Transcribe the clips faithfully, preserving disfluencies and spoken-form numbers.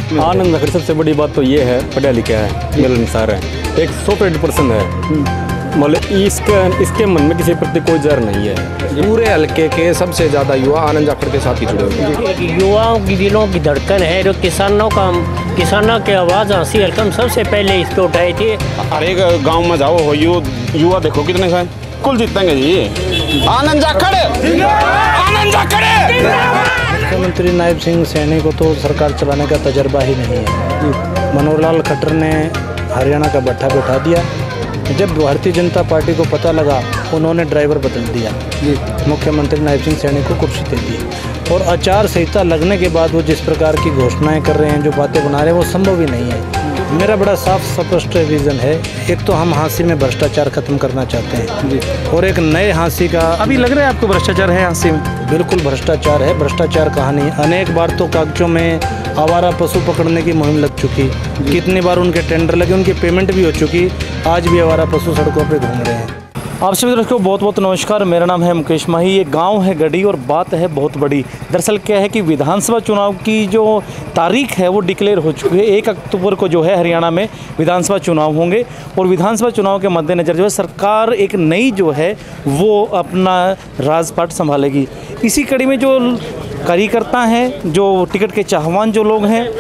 आनंद जाखड़ सबसे बड़ी बात तो ये है, पढ़ा लिखा है, मिलनसार है, एक सौ पर्सन है, मतलब इसके इसके मन में किसी प्रति कोई जर नहीं है। पूरे हल्के के सबसे ज्यादा युवा आनंद जाखड़ के साथ ही जुड़े हुए हैं। युवाओं की दिलों की धड़कन है, जो किसानों का किसानों की आवाज़ हासिल हल्कम सबसे पहले इस पे उठाई थी। हर एक गांव में जाओ हो यु, युवा देखो कितने हैं, कुल जीतेंगे जी। आनंद जाखड़, आनंद जाखड़। मुख्यमंत्री नायब सिंह सैनी को तो सरकार चलाने का तजर्बा ही नहीं है। मनोहर लाल खट्टर ने हरियाणा का भट्ठा बैठा दिया। जब भारतीय जनता पार्टी को पता लगा, उन्होंने ड्राइवर बदल दिया, मुख्यमंत्री नायब सिंह सैनी को कुर्सी दे दी। और आचार संहिता लगने के बाद वो जिस प्रकार की घोषणाएं कर रहे हैं, जो बातें बना रहे हैं, वो संभव ही नहीं है। मेरा बड़ा साफ स्पष्ट विजन है। एक तो हम हाँसी में भ्रष्टाचार खत्म करना चाहते हैं, और एक नए हाँसी का। अभी लग रहा है आपको भ्रष्टाचार है हाँसी में? बिल्कुल भ्रष्टाचार है। भ्रष्टाचार कहानी अनेक बार तो कागजों में आवारा पशु पकड़ने की मुहिम लग चुकी, कितनी बार उनके टेंडर लगे, उनकी पेमेंट भी हो चुकी, आज भी आवारा पशु सड़कों पे घूम रहे हैं। आप सभी दोस्तों को बहुत बहुत नमस्कार। मेरा नाम है मुकेश माही। ये गांव है गढ़ी और बात है बहुत बड़ी। दरअसल क्या है कि विधानसभा चुनाव की जो तारीख है वो डिक्लेयर हो चुकी है। एक अक्टूबर को जो है हरियाणा में विधानसभा चुनाव होंगे, और विधानसभा चुनाव के मद्देनज़र जो है सरकार एक नई जो है वो अपना राजपाट संभालेगी। इसी कड़ी में जो कार्यकर्ता हैं, जो टिकट के चाहवान जो लोग हैं,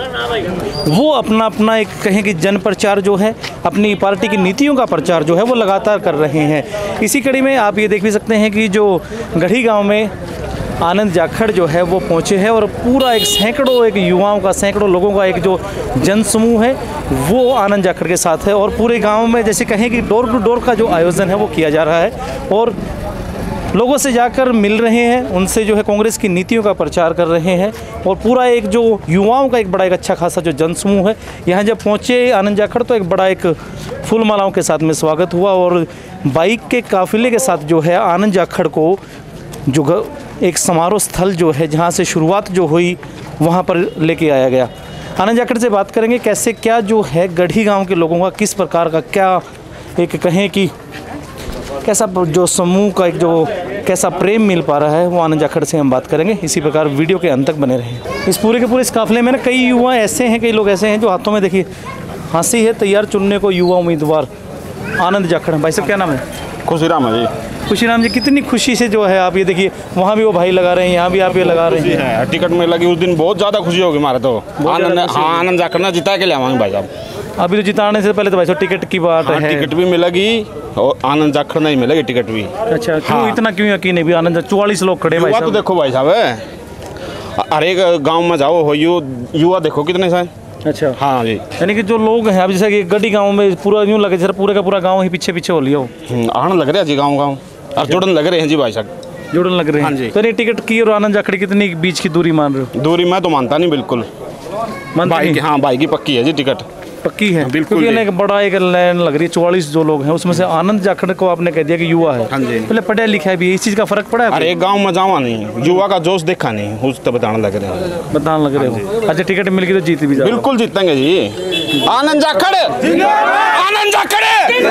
वो अपना अपना एक कहें कि जन प्रचार जो है, अपनी पार्टी की नीतियों का प्रचार जो है वो लगातार कर रहे हैं। इसी कड़ी में आप ये देख भी सकते हैं कि जो गढ़ी गांव में आनंद जाखड़ जो है वो पहुंचे हैं, और पूरा एक सैकड़ों एक युवाओं का, सैकड़ों लोगों का एक जो जन समूह है वो आनंद जाखड़ के साथ है। और पूरे गांव में जैसे कहें कि डोर टू डोर का जो आयोजन है वो किया जा रहा है, और लोगों से जाकर मिल रहे हैं, उनसे जो है कांग्रेस की नीतियों का प्रचार कर रहे हैं। और पूरा एक जो युवाओं का एक बड़ा एक अच्छा खासा जो जनसमूह है, यहाँ जब पहुँचे आनंद जाखड़ तो एक बड़ा एक फूल मालाओं के साथ में स्वागत हुआ, और बाइक के काफिले के साथ जो है आनंद जाखड़ को जो एक समारोह स्थल जो है जहाँ से शुरुआत जो हुई वहाँ पर लेके आया गया। आनंद जाखड़ से बात करेंगे कैसे क्या जो है गढ़ी गाँव के लोगों का किस प्रकार का क्या एक कहें कि कैसा जो समूह का एक जो कैसा प्रेम मिल पा रहा है, वो आनंद जाखड़ से हम बात करेंगे। इसी प्रकार वीडियो के अंत तक बने रहें। इस पूरे के पूरे इस काफिले में ना कई युवा ऐसे हैं, कई लोग ऐसे हैं जो हाथों में देखिए हाँसी है, तैयार चुनने को युवा उम्मीदवार आनंद जाखड़। भाई साहब क्या नाम है? खुशीराम है जी। खुशीराम जी, कितनी खुशी से जो है आप ये देखिए, वहाँ भी वो भाई लगा रहे हैं, यहाँ भी आप ये लगा रहे हैं। टिकट में लगी उस दिन बहुत ज़्यादा खुशी होगी हमारे तो। आनंद हाँ, आनंद जाखड़ ना जिता के ले आवाएंगे भाई साहब। अभी तो जिताने से पहले तो भाई साहब टिकट की बात हाँ, है। टिकट भी मिलेगी और आनंद जाखड़ नहीं मिलेगी टिकट भी। अच्छा, क्यों हाँ। इतना क्यों यकीन है भी? आनंद चौवालीस लोग खड़े भाई युवा तो साहब। देखो भाई साहब, हर एक गांव में जाओ हो यु, युवा देखो कितने हैं। अच्छा हाँ जी। यानी कि जो लोग हैं, अब जैसे कि गढ़ी गांव में पूरा यूँ लगे जैसे पूरे का पूरा गांव ही पीछे पीछे हो लिया हो। आनंद लग रहा है जी, गाँव गाँव और जुड़न लग रहे हैं जी भाई साहब, जुड़न लग रहे हैं। हाँ जी। तो नहीं टिकट की और आनंद जाखड़ कितनी बीच की दूरी मान रहे हो? दूरी मैं तो मानता नहीं बिल्कुल। भाई की हाँ, भाई की पक्की है जी टिकट, पक्की है बिल्कुल। क्योंकि एक बड़ा एक लाइन लग रही है, चौवालीस जो लोग हैं उसमें से आनंद जाखड़ को आपने कह दिया कि युवा है। हाँ जी। पहले पढ़ा लिखा है भी, इस चीज़ का फर्क पड़ा है? अरे एक गाँव में जावा नहीं, युवा का जोश देखा नहीं, उस तब बताने लग रहे हैं। बताने लग रहे हो? अच्छा, टिकट मिल गई तो जीत भी जाओ। बिल्कुल जीतेंगे जी। आनंद जाखड़, आनंद जाखड़।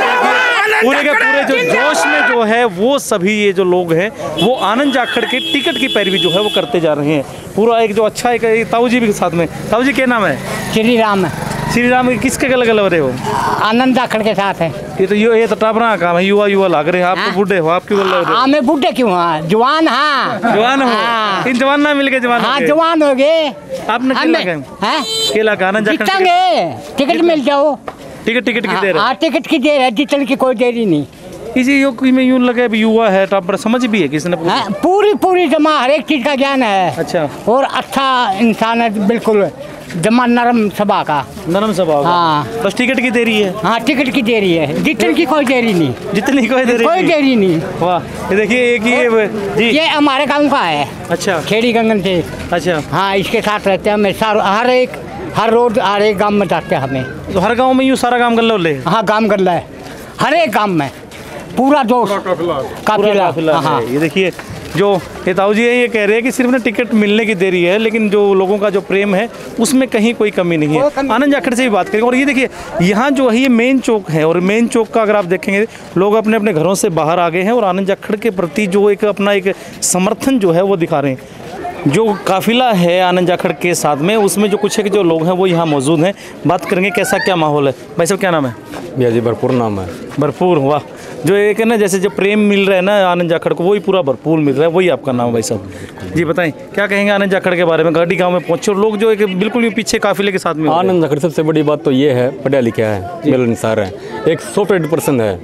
पूरे के पूरे जो जोश में जो है वो सभी ये जो लोग हैं वो आनंद जाखड़ के टिकट की पैरवी जो है वो करते जा रहे हैं। पूरा एक जो अच्छा एक ताऊ जी भी साथ में। ताऊ जी क्या नाम है? श्री राम। श्री राम किसके गले गले हो रहे हो? आनंद जाखड़ के साथ है। ये तो ये ये तो टापरा का काम है, युवा युवा लग रहे हैं। आप तो बूढ़े हो, आप क्यों बोल रहे हो? हाँ, मैं बूढ़े क्यों? हाँ, जवान। हाँ, जवान हो। इन जवान ना मिल गए जवान। हाँ, जवान हो गए। आपने केला का है? केला का आनंद जाखड़ टिकट मिल जाओ। टिकट टिकट की देर है। हाँ, टिकट की देर है, जीतने की कोई देरी नहीं। इसी योग में यूं लगे अभी युवा है, टापर समझ भी है किसने पूछा? हाँ, पूरी पूरी जमा, हर एक चीज का ज्ञान है। अच्छा। और अच्छा इंसान है, बिल्कुल जमा नरम सभा का। नरम सभा का। हाँ। बस टिकट की देरी है। हाँ, टिकट की देरी है, जीतने की कोई देरी नहीं। जितनी कोई देरी कोई देरी नहीं। वाह, ये देखिए एक ये जी, ये हमारे गांव का है। अच्छा, खेड़ी गंगन से। अच्छा। हाँ, इसके साथ रहते हैं हमेशा, हर एक हर रोज हर एक गांव में जाते हैं हमें। तो हर गांव में यूँ सारा काम कर लो ले? हाँ, काम कर रहा है हर एक गांव में, पूरा जोश काफिला। हाँ, ये देखिए जो ये ताऊ जी है ये कह रहे हैं कि सिर्फ ना टिकट मिलने की देरी है, लेकिन जो लोगों का जो प्रेम है उसमें कहीं कोई कमी नहीं है। आनंद जाखड़ से भी बात करेंगे। और ये देखिए यहाँ जो है ये मेन चौक है, और मेन चौक का अगर आप देखेंगे लोग अपने अपने घरों से बाहर आ गए हैं और आनंद जाखड़ के प्रति जो एक अपना एक समर्थन जो है वो दिखा रहे हैं। जो काफिला है आनंद जाखड़ के साथ में, उसमें जो कुछ है कि जो लोग हैं वो यहाँ मौजूद हैं। बात करेंगे कैसा क्या माहौल है। भाई साहब क्या नाम है? भैया जी भरपूर नाम है। भरपूर, वाह। जो एक है ना, जैसे जो प्रेम मिल रहा है ना आनंद जाखड़ को, वही पूरा भरपूर मिल रहा है, वही आपका नाम है भाई साहब। जी बताएं क्या कहेंगे आनंद जाखड़ के बारे में। गाड़ी गांव में पहुंचे और लोग जो एक बिल्कुल ही पीछे काफिले के साथ में। आनंद जाखड़ सबसे बड़ी बात तो ये है, पढ़ा लिखा है, मिलनसार है, एक सॉफ्टवेयर पर्सन है।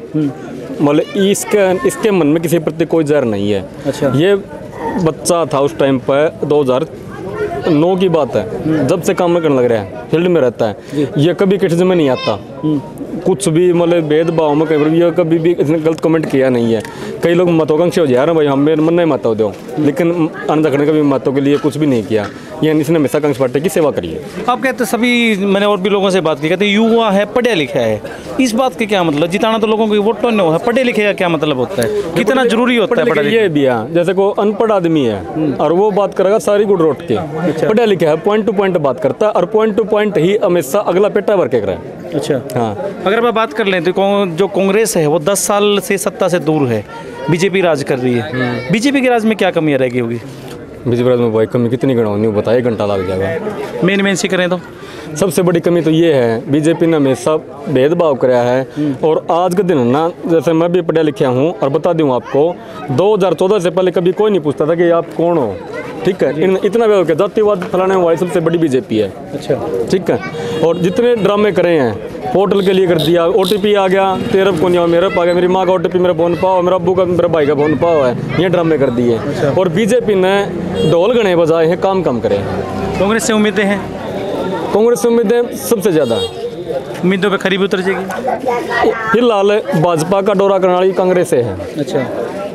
मतलब इसके इसके मन में किसी प्रति कोई जहर नहीं है। अच्छा। ये बच्चा था उस टाइम पर दो हज़ार नौ की बात है, जब से काम करने लग रहा है, फील्ड में रहता है। ये कभी किसी में नहीं आता, कुछ भी मतलब भेदभाव में कभी ये कभी भी इसने गलत कमेंट किया नहीं है। कई लोग महत्वाकांक्षी हो जा रहे हैं भाई, हम मेरे मन नहीं महत्व दो, लेकिन आनंद जाखड़ ने कभी महत्व के लिए कुछ भी नहीं किया। यानी इसने हमेशा कांग्रेस पार्टी की सेवा करी है। आप कहते सभी, मैंने और भी लोगों से बात की, कहते युवा है, पढ़ा लिखा है, इस बात के क्या मतलब? जिताना तो लोगों को वोट तो नहीं है, पढ़े लिखे का क्या मतलब होता है? कितना जरूरी होता है पढ़ा लिखा? ये भी है, जैसे को अनपढ़ आदमी है और वो बात करेगा सारी गुड़ रोट के, पढ़ा लिखा है पॉइंट टू पॉइंट बात करता है और पॉइंट टू पॉइंट ही हमेशा अगला पेटा भर के करे। अच्छा। हाँ, अगर मैं बात कर लें तो जो कांग्रेस है वो दस साल से सत्ता से दूर है, बीजेपी राज कर रही है। बीजेपी के राज में क्या कमियां रह गई होगी? बीजेपी राज में भाई कमी कितनी गणानी बताइए, घंटा लग जाएगा। मेन मेन सी करें तो सबसे बड़ी कमी तो ये है, बीजेपी ने हमेशा भेदभाव कराया है। और आज के दिन ना, जैसे मैं भी पढ़ा लिखा हूँ और बता दूँ आपको, दो हज़ार चौदह से पहले कभी कोई नहीं पूछता था कि आप कौन हो। ठीक है, इन, इतना भी हो गया, जातिवाद फैलाने वाली सबसे बड़ी बीजेपी है। अच्छा। ठीक है, और जितने ड्रामे करे हैं, पोर्टल के लिए कर दिया, ओटीपी आ गया, तेरा को नहीं मेरे पा गया, मेरी माँ का ओटीपी मेरा फोन पाओ, मेरा अब्बू का मेरे भाई का फोन पाओ है, ये ड्रामे कर दिए। और बीजेपी ने ढोल गणे बजाए हैं, काम कम करे। कांग्रेस से उम्मीदें हैं? कांग्रेस से उम्मीदें सबसे ज़्यादा उम्मीदों पे खरी भी उतर जाएगी। फिलहाल भाजपा का दौरा करने वाली कांग्रेस से है। अच्छा,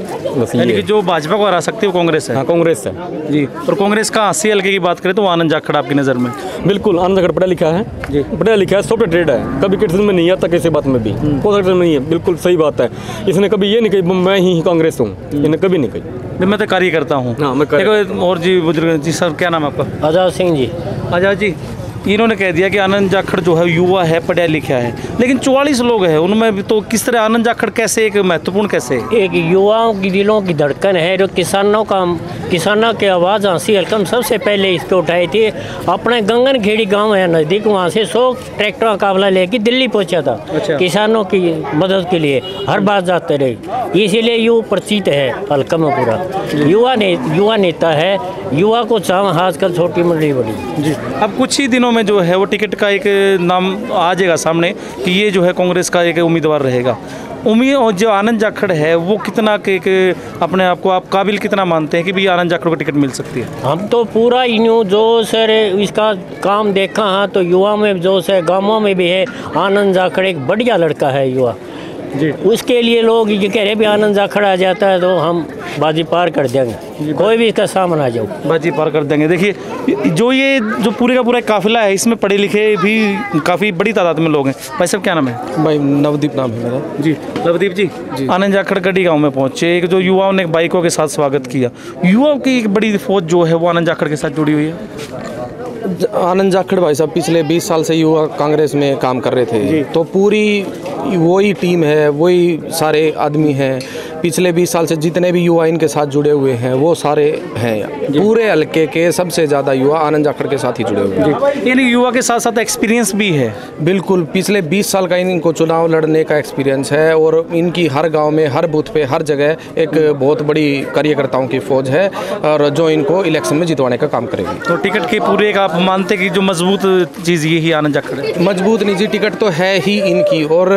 बस यानी ये कि जो भाजपा को हरा सकती है वो कांग्रेस है। हाँ, कांग्रेस है जी। और कांग्रेस का अस्सी हल्के की बात करें तो वो आनंद जाखड़ आपकी नज़र में? बिल्कुल, आनंद जाखड़ पढ़ा लिखा है जी, पढ़ा लिखा है, सॉफ्टवेयर ट्रेड है, कभी किसी में नहीं आता किसी बात में भी, कोई सेक्टर में नहीं है। बिल्कुल सही बात है, इसने कभी ये नहीं कही मैं ही कांग्रेस हूँ, इसने कभी नहीं कही। मैं तो कार्य करता हूँ। हाँ, मैं कार्य- और जी बुजुर्ग जी, सर क्या नाम है आपका? आज़ाद सिंह जी। आजाद जी, इन्होंने कह दिया कि आनंद जाखड़ जो है युवा है, पढ़ा लिखा है, लेकिन चौवालीस लोग हैं उनमें भी, तो किस तरह आनंद जाखड़ कैसे एक महत्वपूर्ण कैसे? एक युवाओं की दिलों की धड़कन है, जो किसानों का किसानों की आवाज़ हासिल हल्कम सबसे पहले इस पे उठाई थी। अपने गंगन खेड़ी गांव है नज़दीक, वहाँ से सौ ट्रैक्टरों का काफिला लेके दिल्ली पहुँचा था। अच्छा। किसानों की मदद के लिए हर बात जाते रहे, इसीलिए युवा परिचित है हल्का में पूरा। युवा ने युवा नेता है, युवा को चाह आजकल छोटी मंडली बड़ी। जी। अब कुछ ही दिनों में जो है वो टिकट का एक नाम आ जाएगा सामने कि ये जो है कांग्रेस का एक उम्मीदवार रहेगा। उम्मीद, और जो आनंद जाखड़ है वो कितना के, के अपने आप को आप काबिल कितना मानते हैं कि भी आनंद जाखड़ को टिकट मिल सकती है? हम तो पूरा यूँ जो सर इसका काम देखा हाँ, तो युवा में जो है गाँवों में भी है, आनंद जाखड़ एक बढ़िया लड़का है युवा जी। उसके लिए लोग ये कह रहे भी आनंद जाखड़ आ जाता है तो हम बाजी पार कर देंगे, कोई भी इसका सामने आ जाओ बाजी पार कर देंगे। देखिए जो ये जो पूरे का पूरा काफिला है, इसमें पढ़े लिखे भी काफ़ी बड़ी तादाद में लोग हैं। भाई साहब क्या नाम है? भाई नवदीप नाम है मेरा। जी नवदीप जी, जी। आनंद जाखड़ गढ़ी गांव में पहुंचे, एक जो युवाओं ने बाइकों के साथ स्वागत किया, युवाओं की एक बड़ी फौज जो है वो आनंद जाखड़ के साथ जुड़ी हुई है। आनंद जाखड़ भाई साहब पिछले बीस साल से युवा कांग्रेस में काम कर रहे थे, तो पूरी वही टीम है, वही सारे आदमी हैं। पिछले बीस साल से जितने भी युवा इनके साथ जुड़े हुए हैं वो सारे हैं। पूरे हल्के के सबसे ज़्यादा युवा आनंद जाखड़ के साथ ही जुड़े हुए हैं। यानी युवा के साथ साथ एक्सपीरियंस भी है। बिल्कुल, पिछले बीस साल का इनको चुनाव लड़ने का एक्सपीरियंस है और इनकी हर गांव में, हर बूथ पे, हर जगह एक बहुत बड़ी कार्यकर्ताओं की फौज है और जो इनको इलेक्शन में जितवाने का काम करेगी। तो टिकट के पूरे का आप मानते कि जो मजबूत चीज़ यही आनंद जाखड़ है? मजबूत निजी टिकट तो है ही इनकी, और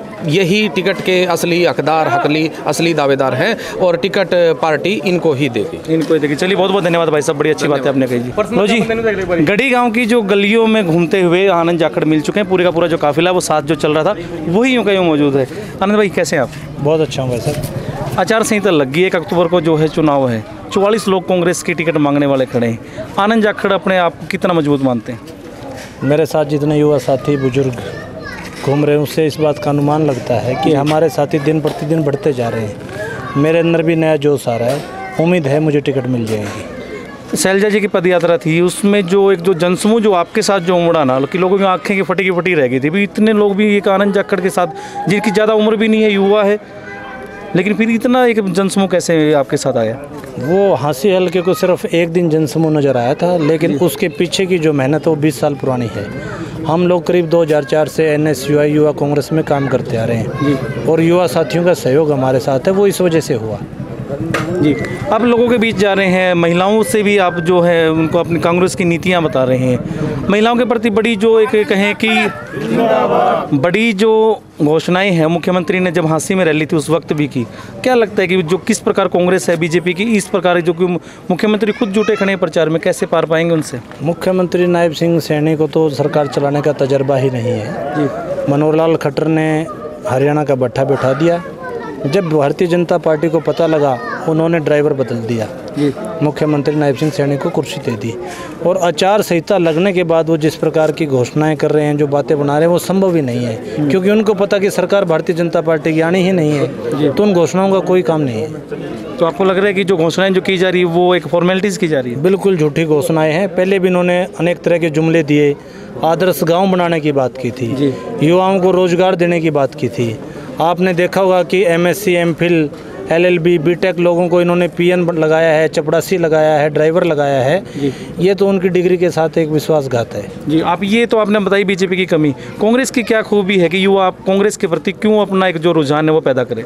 यही टिकट के असली हकदार, हकली असली दावेदार हैं और टिकट पार्टी इनको ही देगी। इनको ही देगी। चलिए बहुत बहुत धन्यवाद भाई साहब, बड़ी अच्छी बात है आपने कही। लो जी, गढ़ी गांव की जो गलियों में घूमते हुए आनंद जाखड़ मिल चुके हैं। पूरे का पूरा जो काफिला वो साथ जो चल रहा था वही यूँ का यूँ मौजूद है। आनंद भाई कैसे हैं आप? बहुत अच्छा हूँ भाई साहब। आचार संहिता लग गई, एक अक्टूबर को जो है चुनाव है, चौवालीस लोग कांग्रेस की टिकट मांगने वाले खड़े हैं। आनंद जाखड़ अपने आप को कितना मजबूत मानते हैं? मेरे साथ जितने युवा साथी बुजुर्ग घूम रहे हैं उससे इस बात का अनुमान लगता है कि हमारे साथी दिन प्रतिदिन बढ़ते जा रहे हैं। मेरे अंदर भी नया जोश आ रहा है, उम्मीद है मुझे टिकट मिल जाएगी। शैलजा जी की पदयात्रा थी, उसमें जो एक जो जनसमूह जो आपके साथ जो उमड़ा ना, कि लोगों की आंखें की फटी की फटी रह गई थी भी, इतने लोग भी एक आनंद जाखड़ के साथ जिनकी ज़्यादा उम्र भी नहीं है, युवा है, लेकिन फिर इतना एक जनसमूह कैसे आपके साथ आया? वो हांसी हल्के को सिर्फ एक दिन जनसमूह नज़र आया था, लेकिन उसके पीछे की जो मेहनत है वो बीस साल पुरानी है। हम लोग करीब दो हज़ार चार से एन एस यू आई युवा कांग्रेस में काम करते आ रहे हैं और युवा साथियों का सहयोग हमारे साथ है, वो इस वजह से हुआ। जी, आप लोगों के बीच जा रहे हैं, महिलाओं से भी आप जो है उनको अपनी कांग्रेस की नीतियां बता रहे हैं। महिलाओं के प्रति बड़ी जो एक कहें कि बड़ी जो घोषणाएं हैं मुख्यमंत्री ने जब हांसी में रैली थी उस वक्त भी की, क्या लगता है कि जो किस प्रकार कांग्रेस है बीजेपी की, इस प्रकार जो कि मुख्यमंत्री खुद जुटे खड़े हैं प्रचार में, कैसे पार पाएंगे उनसे? मुख्यमंत्री नायब सिंह सैनी को तो सरकार चलाने का तजर्बा ही नहीं है जी। मनोहर लाल खट्टर ने हरियाणा का भट्ठा बिठा दिया। जब भारतीय जनता पार्टी को पता लगा, उन्होंने ड्राइवर बदल दिया जी। मुख्यमंत्री नायब सिंह सैनी को कुर्सी दे दी और आचार संहिता लगने के बाद वो जिस प्रकार की घोषणाएं कर रहे हैं, जो बातें बना रहे हैं, वो संभव ही नहीं है, क्योंकि उनको पता कि सरकार भारतीय जनता पार्टी की आनी ही नहीं है, तो उन घोषणाओं का कोई काम नहीं है। तो आपको लग रहा है कि जो घोषणाएं जो की जा रही है वो एक फॉर्मेलिटीज़ की जा रही है? बिल्कुल झूठी घोषणाएं हैं। पहले भी इन्होंने अनेक तरह के जुमले दिए, आदर्श गाँव बनाने की बात की थी, युवाओं को रोजगार देने की बात की थी। आपने देखा होगा कि M S C, M phil, L L B, B tech लोगों को इन्होंने पी एन लगाया है, चपड़ासी लगाया है, ड्राइवर लगाया है। ये तो उनकी डिग्री के साथ एक विश्वासघात है जी। आप ये तो आपने बताई बीजेपी की कमी, कांग्रेस की क्या खूबी है कि युवा कांग्रेस के प्रति क्यों अपना एक जो रुझान है वो पैदा करें?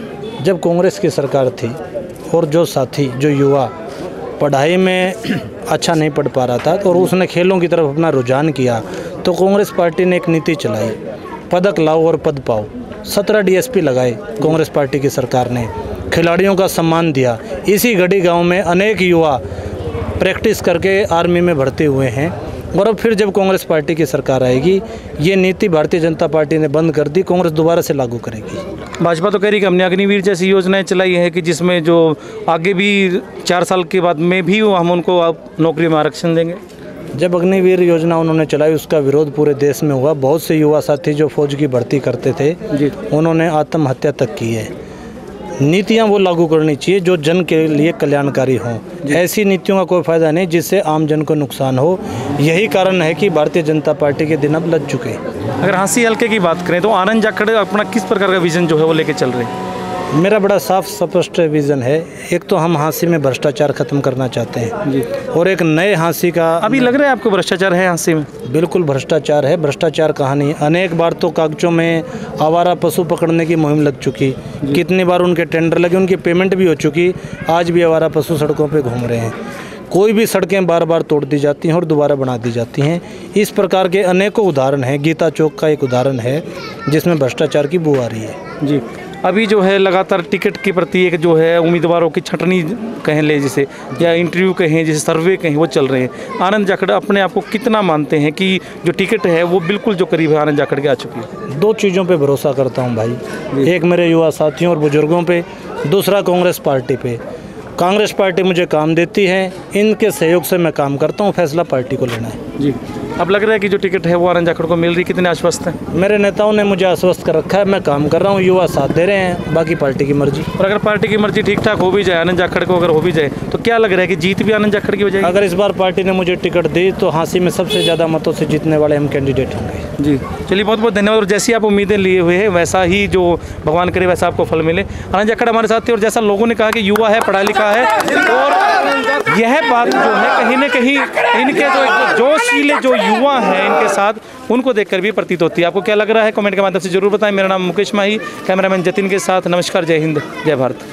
जब कांग्रेस की सरकार थी और जो साथी, जो युवा पढ़ाई में अच्छा नहीं पढ़ पा रहा था और उसने खेलों की तरफ अपना रुझान किया, तो कांग्रेस पार्टी ने एक नीति चलाई, पदक लाओ और पद पाओ। सत्रह डी एस पी लगाए कांग्रेस पार्टी की सरकार ने, खिलाड़ियों का सम्मान दिया। इसी गढ़ी गांव में अनेक युवा प्रैक्टिस करके आर्मी में भर्ती हुए हैं और अब फिर जब कांग्रेस पार्टी की सरकार आएगी, ये नीति भारतीय जनता पार्टी ने बंद कर दी, कांग्रेस दोबारा से लागू करेगी। भाजपा तो कह रही कि हमने अग्निवीर जैसी योजनाएं चलाई है कि जिसमें जो आगे भी चार साल के बाद में भी हम उनको आप नौकरी में आरक्षण देंगे। जब अग्निवीर योजना उन्होंने चलाई, उसका विरोध पूरे देश में हुआ। बहुत से युवा साथी जो फौज की भर्ती करते थे जी, उन्होंने आत्महत्या तक की है। नीतियां वो लागू करनी चाहिए जो जन के लिए कल्याणकारी हों। ऐसी नीतियों का कोई फायदा नहीं जिससे आम जन को नुकसान हो। यही कारण है कि भारतीय जनता पार्टी के दिन अब लग चुके। अगर हांसी हल्के की बात करें तो आनंद जाखड़ अपना किस प्रकार का विजन जो है वो लेके चल रहे हैं? मेरा बड़ा साफ स्पष्ट विज़न है। एक तो हम हांसी में भ्रष्टाचार खत्म करना चाहते हैं जी, और एक नए हांसी का। अभी लग रहा है आपको भ्रष्टाचार है हांसी में? बिल्कुल भ्रष्टाचार है। भ्रष्टाचार कहानी अनेक बार तो कागजों में आवारा पशु पकड़ने की मुहिम लग चुकी, कितनी बार उनके टेंडर लगे, उनकी पेमेंट भी हो चुकी, आज भी आवारा पशु सड़कों पर घूम रहे हैं। कोई भी सड़कें बार बार तोड़ दी जाती हैं और दोबारा बना दी जाती हैं। इस प्रकार के अनेकों उदाहरण हैं। गीता चौक का एक उदाहरण है जिसमें भ्रष्टाचार की बू आ रही है जी। अभी जो है लगातार टिकट के प्रति एक जो है उम्मीदवारों की छटनी कहें ले जिसे, या इंटरव्यू कहें जिसे, सर्वे कहें, वो चल रहे हैं। आनंद जाखड़ अपने आप को कितना मानते हैं कि जो टिकट है वो बिल्कुल जो करीब है आनंद जाखड़ के आ चुकी है? दो चीज़ों पे भरोसा करता हूं भाई, एक मेरे युवा साथियों और बुजुर्गों पे, दूसरा कांग्रेस पार्टी पे। कांग्रेस पार्टी मुझे काम देती है, इनके सहयोग से मैं काम करता हूँ। फैसला पार्टी को लेना है जी। अब लग रहा है कि जो टिकट है वो आनंद जाखड़ को मिल रही, कितने आश्वस्त हैं? मेरे नेताओं ने मुझे आश्वस्त कर रखा है, मैं काम कर रहा हूँ, युवा साथ दे रहे हैं, बाकी पार्टी की मर्जी। और अगर पार्टी की मर्जी ठीक ठाक हो भी जाए, आनंद जाखड़ को अगर हो भी जाए, तो क्या लग रहा है कि जीत भी आनंद जाखड़ की हो जाएगी? अगर इस बार पार्टी ने मुझे टिकट दी तो हांसी में सबसे ज़्यादा मतों से जीतने वाले हम कैंडिडेट होंगे जी। चलिए, बहुत बहुत धन्यवाद। और जैसी आप उम्मीदें लिए हुए हैं वैसा ही जो भगवान करे वैसा आपको फल मिले। आनंद जाखड़ हमारे साथ थे और जैसा लोगों ने कहा कि युवा है, पढ़ा लिखा है, और यह बात जो है कहीं ना कहीं इनके जो जोशीले जो युवा हैं इनके साथ, उनको देखकर भी प्रतीत होती है। आपको क्या लग रहा है कमेंट के माध्यम से जरूर बताएं। मेरा नाम मुकेश माही, कैमरामैन जतिन के साथ। नमस्कार, जय हिंद, जय भारत।